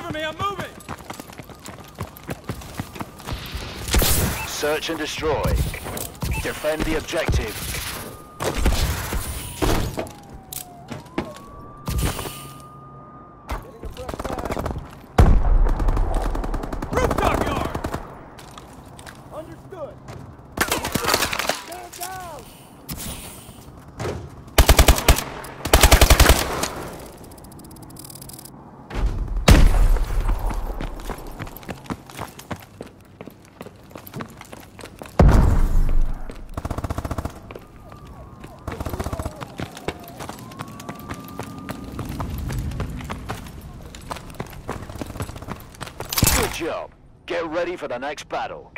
Cover me, I'm moving! Search and destroy. Defend the objective. Rooftop yard! Understood. Stand down. Good job. Get ready for the next battle.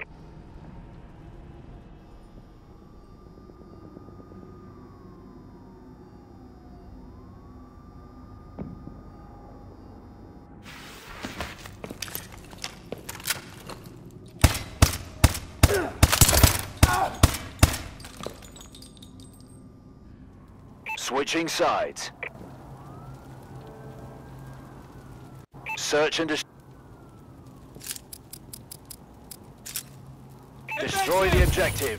Switching sides. Search and destroy the objective.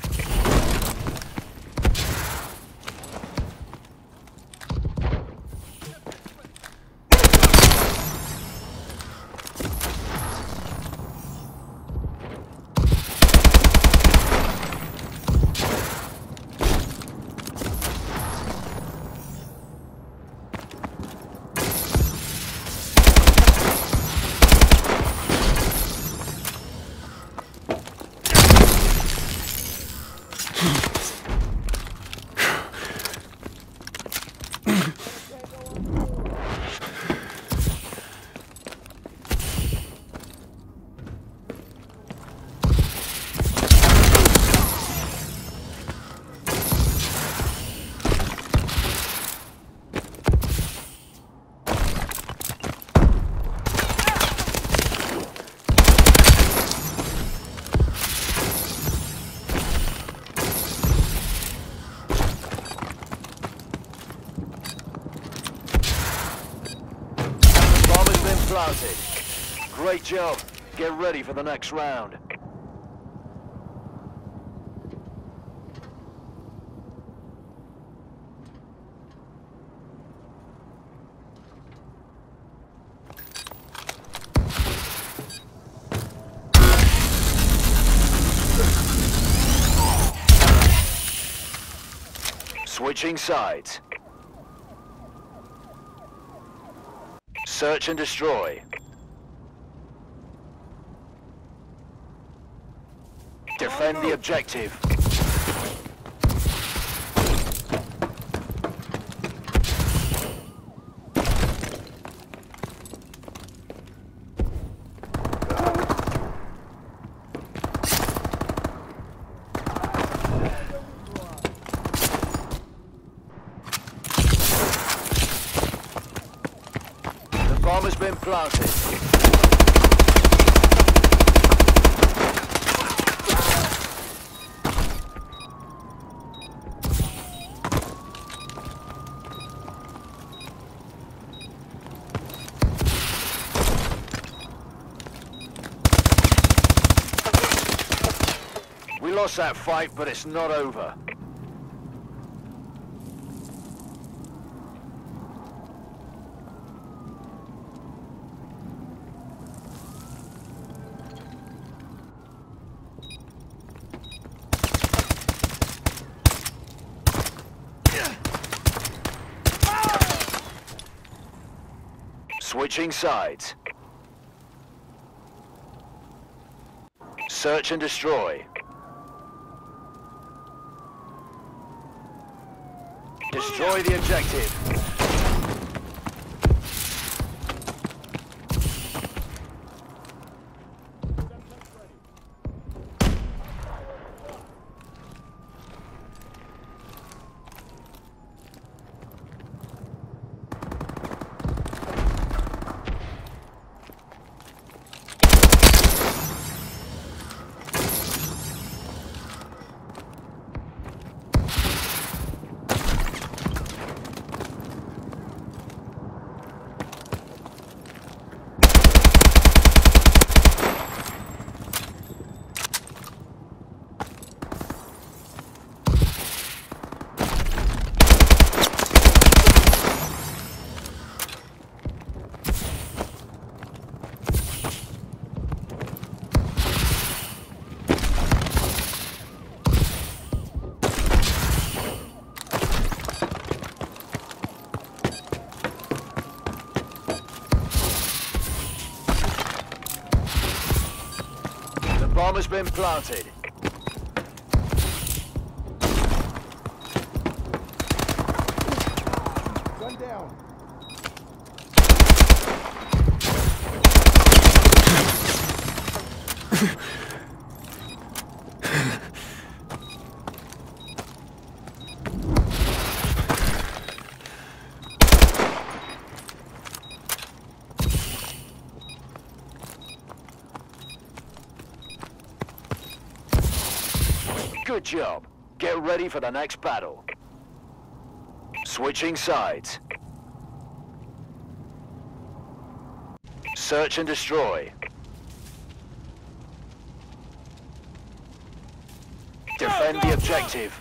Planted. Great job. Get ready for the next round. Switching sides. Search and destroy. Defend the objective. The bomb has been planted. We lost that fight, but it's not over. Switching sides. Search and destroy. Destroy the objective. been planted. Gun down. Good job. Get ready for the next battle. Switching sides. Search and destroy. Defend the objective.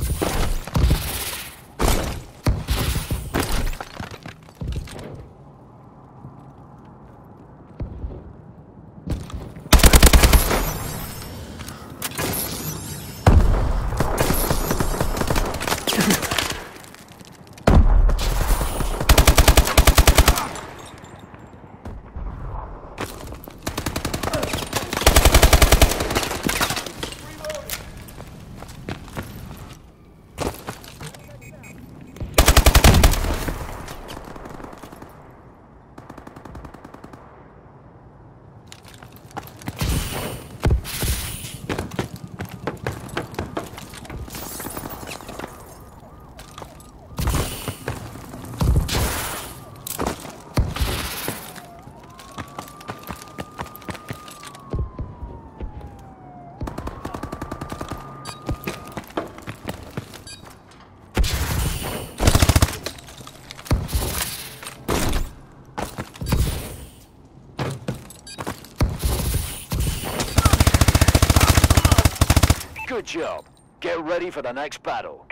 Good job. Get ready for the next battle.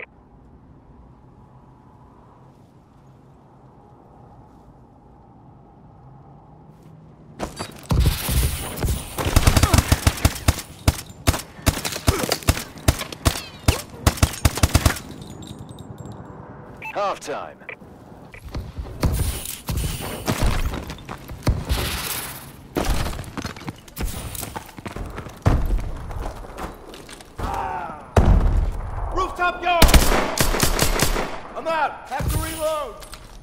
Halftime. Rooftop yard! I'm out. Have to reload.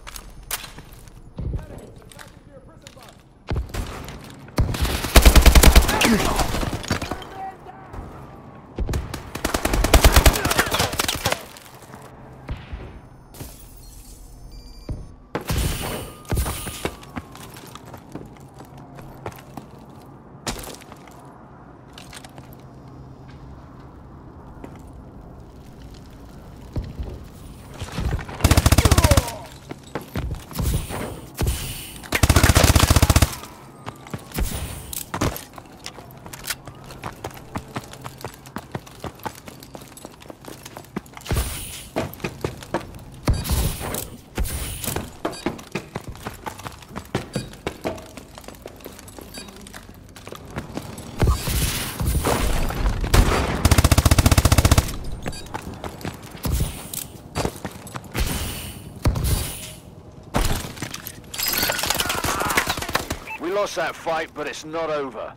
We lost that fight, but it's not over.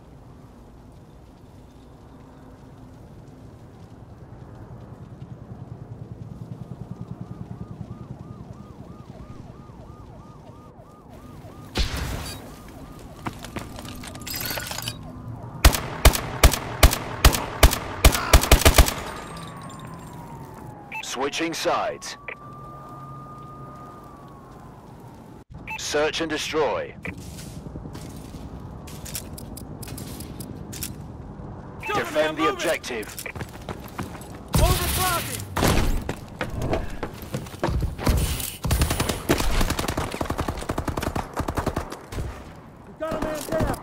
Switching sides. Search and destroy. Defend the objective. Overclocking! We got a man down.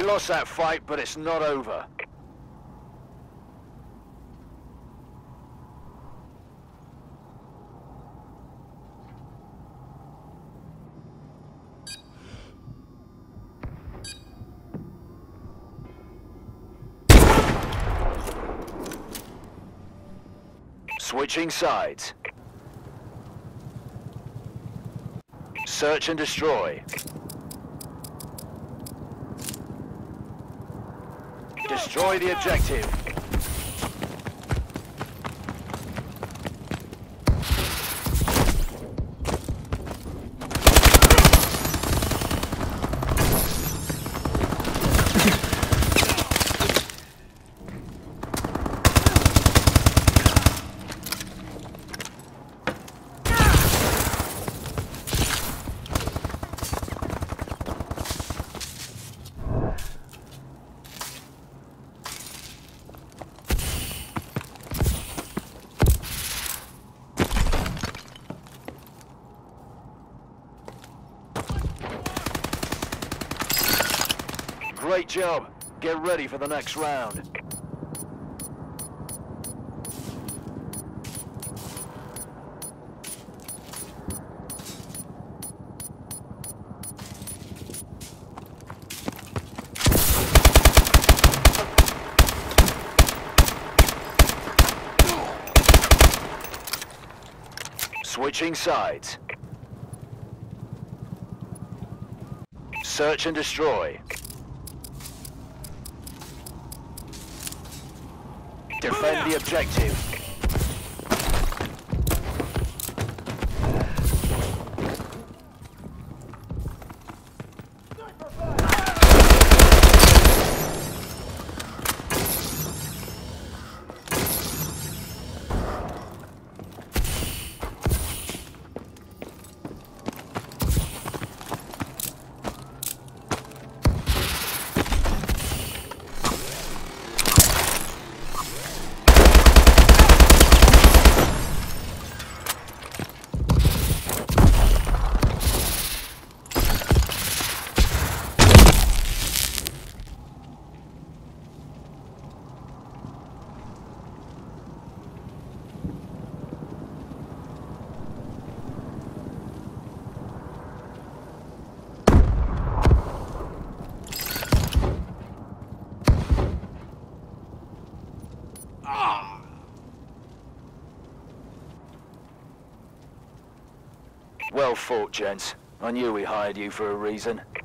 We lost that fight, but it's not over. Switching sides. Search and destroy. Destroy the objective. Great job. Get ready for the next round. Switching sides. Search and destroy. Defend the objective. Well fought, gents. I knew we hired you for a reason.